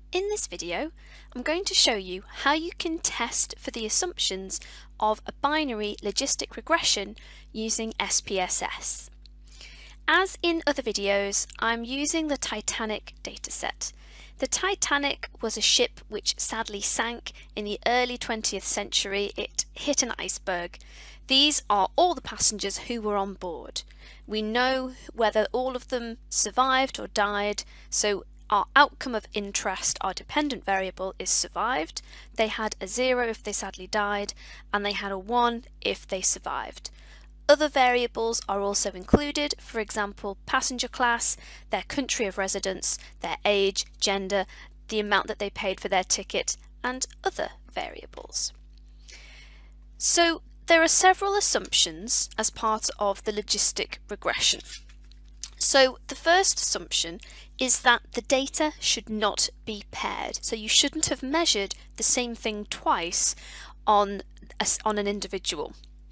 In this video, I'm going to show you how you can test for the assumptions of a binary logistic regression using SPSS. As in other videos, I'm using the Titanic dataset. The Titanic was a ship which sadly sank in the early 20th century. It hit an iceberg. These are all the passengers who were on board. We know whether all of them survived or died, so our outcome of interest, our dependent variable, is survived. They had a 0 if they sadly died, and they had a 1 if they survived. Other variables are also included, for example, passenger class, their country of residence, their age, gender, the amount that they paid for their ticket, and other variables. So there are several assumptions as part of the logistic regression. So the first assumption is that the data should not be paired. So you shouldn't have measured the same thing twice on an individual.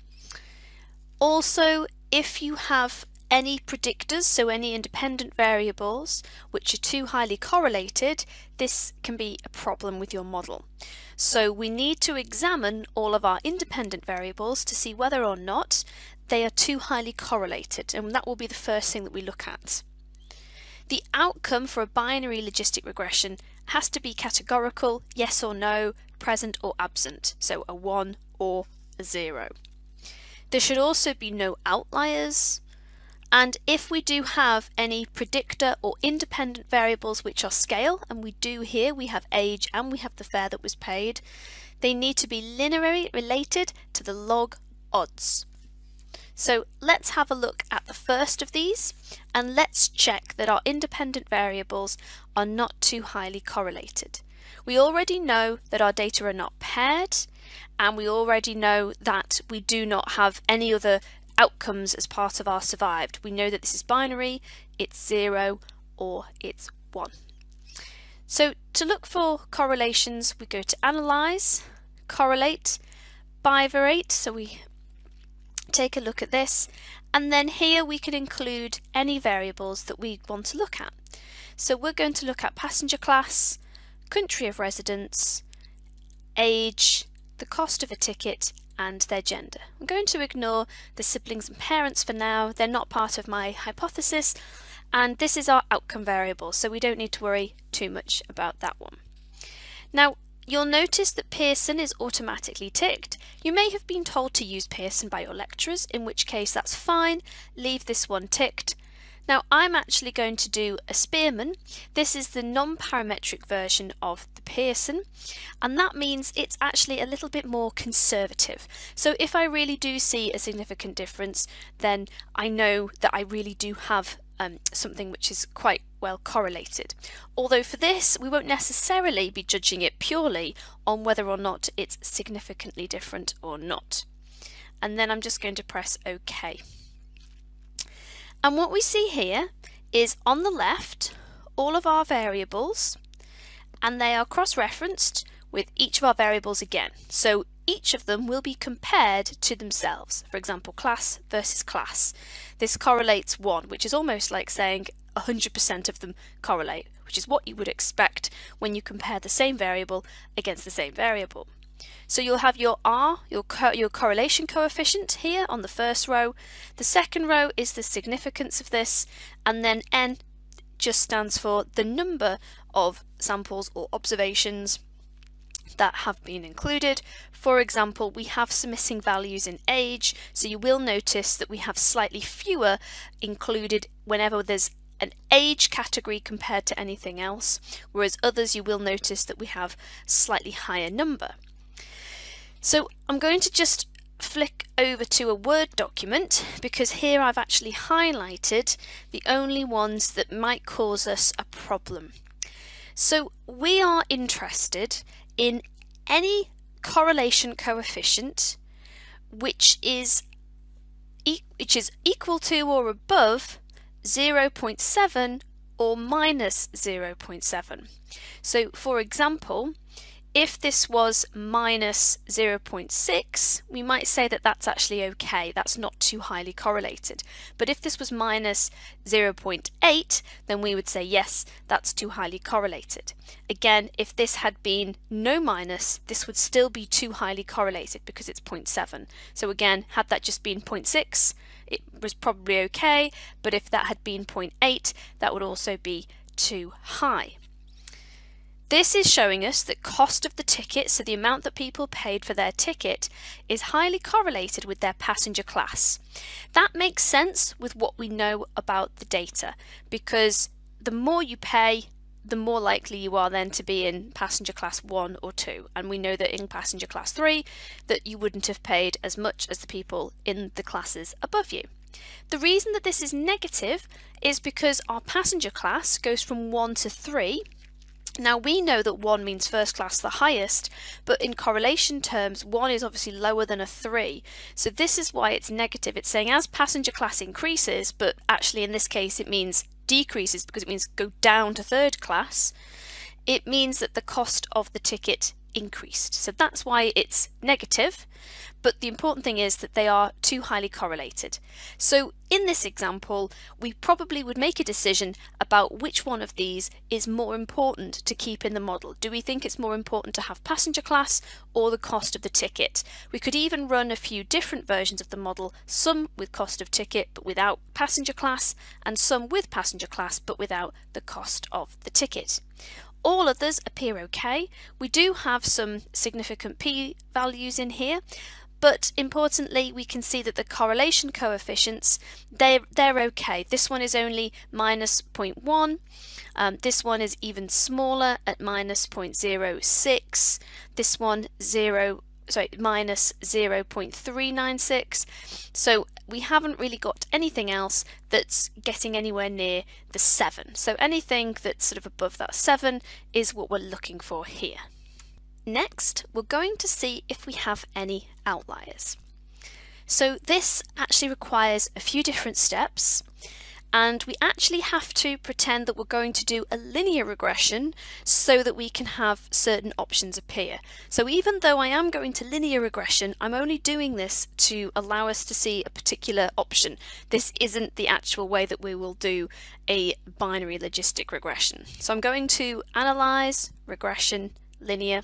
Also, if you have any predictors, so any independent variables, which are too highly correlated, this can be a problem with your model. So we need to examine all of our independent variables to see whether or not they are too highly correlated, and that will be the first thing that we look at. The outcome for a binary logistic regression has to be categorical, yes or no, present or absent, so a 1 or a 0. There should also be no outliers, and if we do have any predictor or independent variables which are scale, and we do here, we have age and we have the fare that was paid, they need to be linearly related to the log odds. So let's have a look at the first of these, and let's check that our independent variables are not too highly correlated. We already know that our data are not paired, and we already know that we do not have any other outcomes as part of our survived. We know that this is binary, it's 0 or it's 1. So to look for correlations, we go to Analyze, Correlate, Bivariate, so we take a look at this, and then here we can include any variables that we want to look at. So we're going to look at passenger class, country of residence, age, the cost of a ticket, and their gender. I'm going to ignore the siblings and parents for now. They're not part of my hypothesis, and this is our outcome variable, so we don't need to worry too much about that one. Now, you'll notice that Pearson is automatically ticked. You may have been told to use Pearson by your lecturers, in which case that's fine. Leave this one ticked. Now I'm actually going to do a Spearman. This is the non-parametric version of the Pearson, and that means it's actually a little bit more conservative. So if I really do see a significant difference, then I know that I really do have something which is quite well correlated. Although for this, we won't necessarily be judging it purely on whether or not it's significantly different or not. And then I'm just going to press OK. And what we see here is on the left all of our variables, and they are cross-referenced with each of our variables again. So each of them will be compared to themselves. For example, class versus class. This correlates 1, which is almost like saying 100% of them correlate, which is what you would expect when you compare the same variable against the same variable. So you'll have your R, your correlation coefficient here on the first row. The second row is the significance of this, and then N just stands for the number of samples or observations that have been included. For example, we have some missing values in age, so you will notice that we have slightly fewer included whenever there's an age category compared to anything else, whereas others you will notice that we have slightly higher number. So I'm going to just flick over to a Word document, because here I've actually highlighted the only ones that might cause us a problem. So we are interested in any correlation coefficient which is equal to or above 0.7 or minus 0.7. So for example, if this was minus 0.6, we might say that that's actually okay, that's not too highly correlated. But if this was minus 0.8, then we would say yes, that's too highly correlated. Again, if this had been no minus, this would still be too highly correlated because it's 0.7. So again, had that just been 0.6, it was probably okay, but if that had been 0.8, that would also be too high. This is showing us that cost of the ticket, so the amount that people paid for their ticket, is highly correlated with their passenger class. That makes sense with what we know about the data, because the more you pay, the more likely you are then to be in passenger class 1 or 2. And we know that in passenger class 3 that you wouldn't have paid as much as the people in the classes above you. The reason that this is negative is because our passenger class goes from 1 to 3. Now we know that 1 means first class, the highest, but in correlation terms 1 is obviously lower than a 3. So this is why it's negative. It's saying as passenger class increases, but actually in this case it means decreases because it means go down to third class. It means that the cost of the ticket increased. So that's why it's negative, but the important thing is that they are too highly correlated. So in this example, we probably would make a decision about which one of these is more important to keep in the model. Do we think it's more important to have passenger class or the cost of the ticket? We could even run a few different versions of the model, some with cost of ticket but without passenger class, and some with passenger class but without the cost of the ticket. All others appear okay. We do have some significant p-values in here, but importantly we can see that the correlation coefficients, they're okay. This one is only minus 0.1, this one is even smaller at minus 0.06, this one minus 0.396. So we haven't really got anything else that's getting anywhere near the 7. So anything that's sort of above that 7 is what we're looking for here. Next, we're going to see if we have any outliers. So this actually requires a few different steps, and we actually have to pretend that we're going to do a linear regression so that we can have certain options appear. So even though I am going to linear regression, I'm only doing this to allow us to see a particular option. This isn't the actual way that we will do a binary logistic regression. So I'm going to analyze, regression, linear.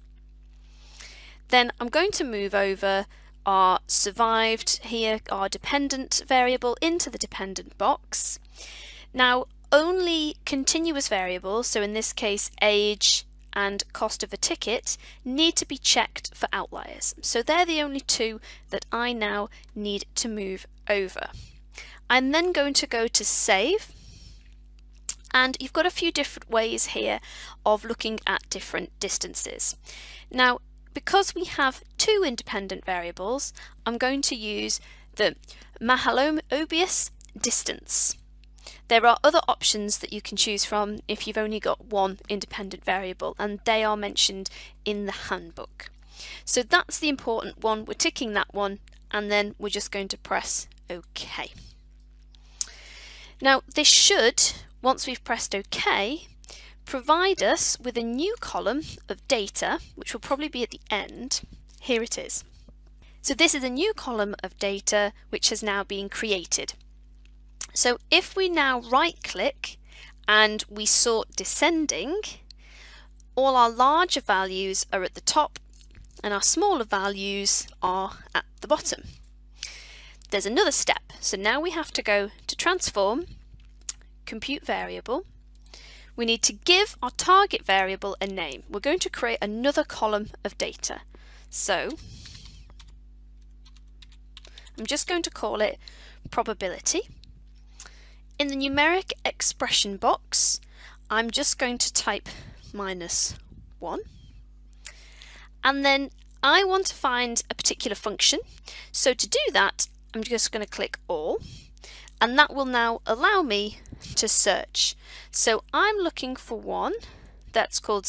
Then I'm going to move over our survived here, our dependent variable, into the dependent box. Now only continuous variables, so in this case age and cost of a ticket, need to be checked for outliers. So they're the only two that I now need to move over. I'm then going to go to save, and you've got a few different ways here of looking at different distances. Now because we have two independent variables, I'm going to use the Mahalanobis distance. There are other options that you can choose from if you've only got one independent variable, and they are mentioned in the handbook. So that's the important one. We're ticking that one, and then we're just going to press OK. Now this should, once we've pressed OK, provide us with a new column of data, which will probably be at the end. Here it is. So this is a new column of data which has now been created. So if we now right click and we sort descending, all our larger values are at the top and our smaller values are at the bottom. There's another step. So now we have to go to transform, compute variable. We need to give our target variable a name. We're going to create another column of data. So I'm just going to call it probability. In the numeric expression box, I'm just going to type -1. And then I want to find a particular function. So to do that, I'm just going to click all, and that will now allow me to search. So I'm looking for one that's called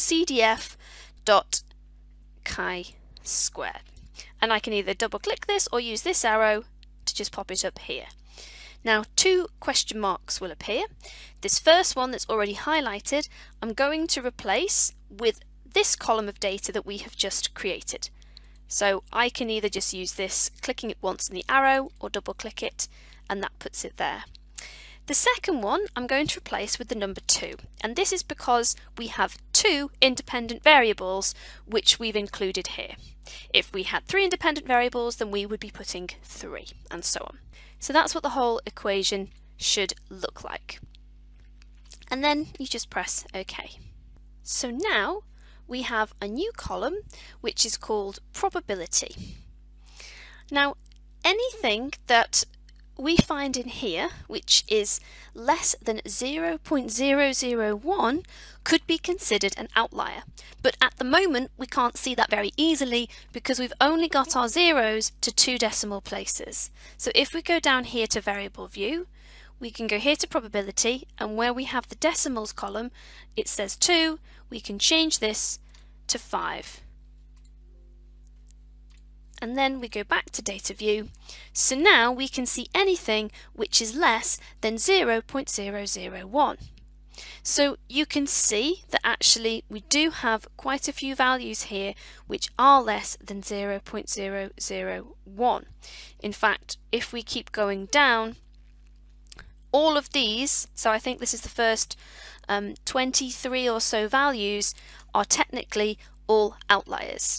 cdf.chi², and I can either double click this or use this arrow to just pop it up here. Now 2 question marks will appear. This first one that's already highlighted I'm going to replace with this column of data that we have just created. So I can either just use this, clicking it once in the arrow, or double click it, and that puts it there. The second one I'm going to replace with the number 2, and this is because we have 2 independent variables which we've included here. If we had 3 independent variables, then we would be putting 3, and so on. So that's what the whole equation should look like. And then you just press OK. So now we have a new column which is called probability. Now anything that we find in here which is less than 0.001 could be considered an outlier, but at the moment we can't see that very easily because we've only got our zeros to 2 decimal places. So if we go down here to variable view, we can go here to probability, and where we have the decimals column it says 2, we can change this to 5. And then we go back to data view. So now we can see anything which is less than 0.001. So you can see that actually we do have quite a few values here which are less than 0.001. In fact, if we keep going down, all of these, so I think this is the first 23 or so values, are technically all outliers.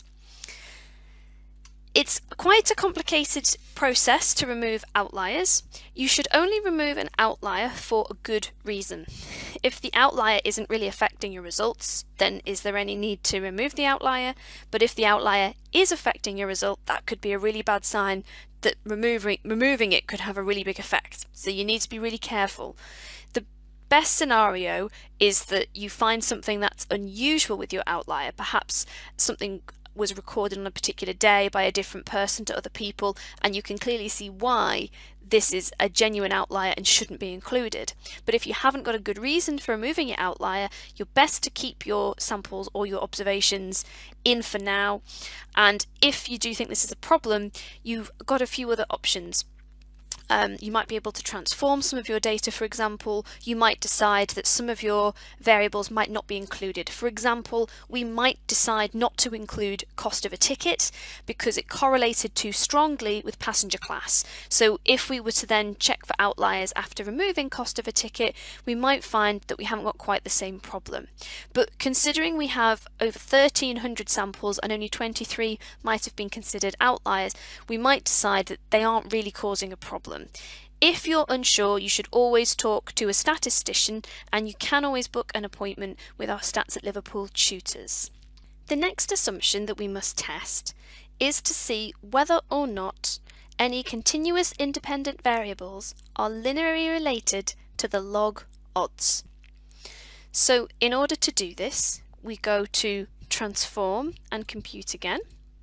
It's quite a complicated process to remove outliers. You should only remove an outlier for a good reason. If the outlier isn't really affecting your results, then is there any need to remove the outlier? But if the outlier is affecting your result, that could be a really bad sign that removing it could have a really big effect. So you need to be really careful. The best scenario is that you find something that's unusual with your outlier, perhaps something was recorded on a particular day by a different person to other people, and you can clearly see why this is a genuine outlier and shouldn't be included. But if you haven't got a good reason for removing your outlier, you're best to keep your samples or your observations in for now. And if you do think this is a problem, you've got a few other options. You might be able to transform some of your data, for example. You might decide that some of your variables might not be included. For example, we might decide not to include cost of a ticket because it correlated too strongly with passenger class. So if we were to then check for outliers after removing cost of a ticket, we might find that we haven't got quite the same problem. But considering we have over 1,300 samples and only 23 might have been considered outliers, we might decide that they aren't really causing a problem. If you're unsure, you should always talk to a statistician, and you can always book an appointment with our Stats at Liverpool tutors. The next assumption that we must test is to see whether or not any continuous independent variables are linearly related to the log odds. So in order to do this, we go to Transform and Compute again.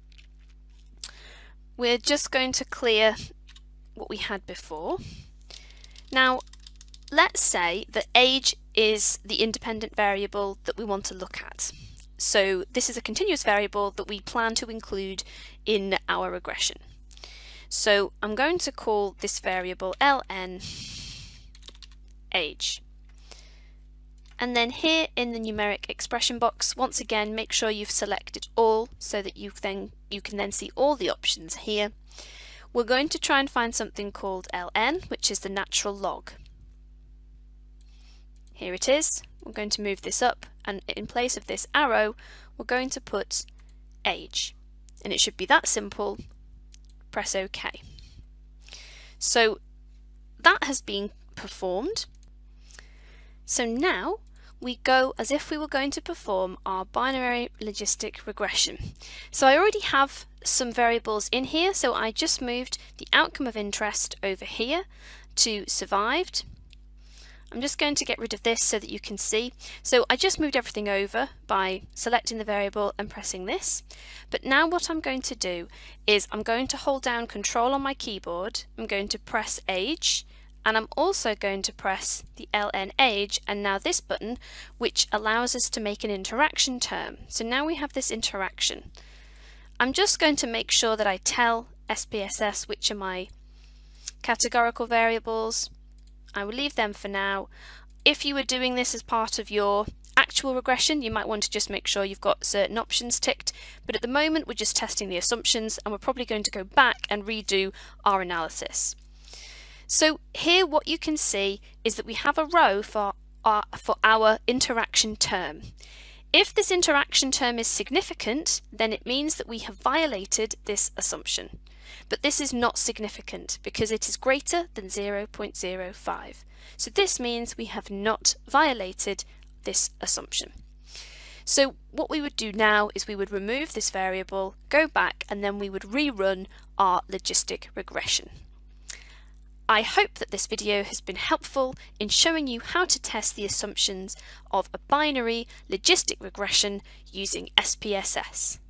We're just going to clear what we had before. Now let's say that age is the independent variable that we want to look at. So this is a continuous variable that we plan to include in our regression. So I'm going to call this variable ln age. And then here in the numeric expression box, once again make sure you've selected all so that you can then see all the options here. We're going to try and find something called ln, which is the natural log. Here it is. We're going to move this up, and in place of this arrow we're going to put age, and it should be that simple. Press OK. So that has been performed. So now we go as if we were going to perform our binary logistic regression. So I already have some variables in here, so I just moved the outcome of interest over here to survived. I'm just going to get rid of this so that you can see. So I just moved everything over by selecting the variable and pressing this. But now what I'm going to do is I'm going to hold down Control on my keyboard, I'm going to press age, and I'm also going to press the ln age and now this button, which allows us to make an interaction term. So now we have this interaction. I'm just going to make sure that I tell SPSS which are my categorical variables. I will leave them for now. If you were doing this as part of your actual regression, you might want to just make sure you've got certain options ticked, but at the moment we're just testing the assumptions and we're probably going to go back and redo our analysis. So here what you can see is that we have a row for our interaction term. If this interaction term is significant, then it means that we have violated this assumption. But this is not significant because it is greater than 0.05. So this means we have not violated this assumption. So what we would do now is we would remove this variable, go back, and then we would rerun our logistic regression. I hope that this video has been helpful in showing you how to test the assumptions of a binary logistic regression using SPSS.